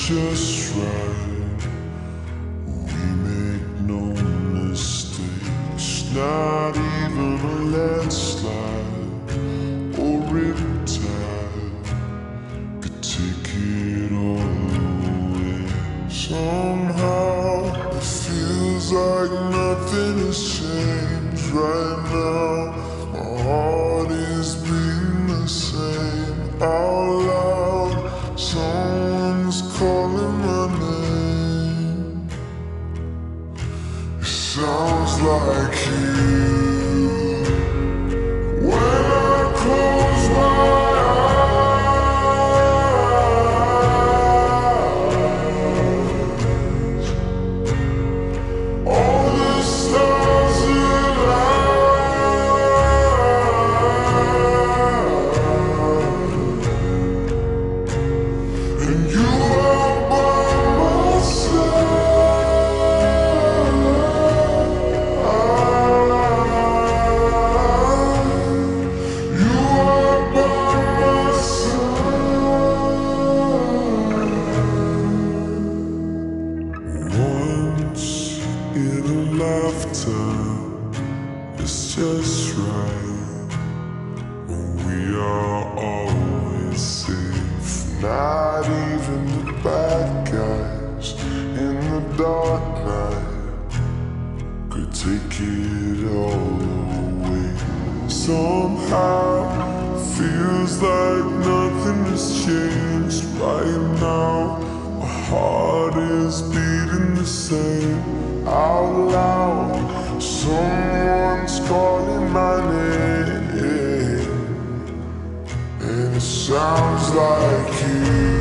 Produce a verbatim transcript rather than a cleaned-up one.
just right. We make no mistakes, not even a landslide or riptide could take it all away. Somehow it feels like nothing has changed right now. My heart is beating the same out loud. Someone's calling my name. It sounds like you. When I close my it's just right when we are always safe. Not even the bad guys in the dark night could take it all away. Somehow feels like nothing has changed right now. My heart is beating the same out loud. Someone's calling my name, and it sounds like you.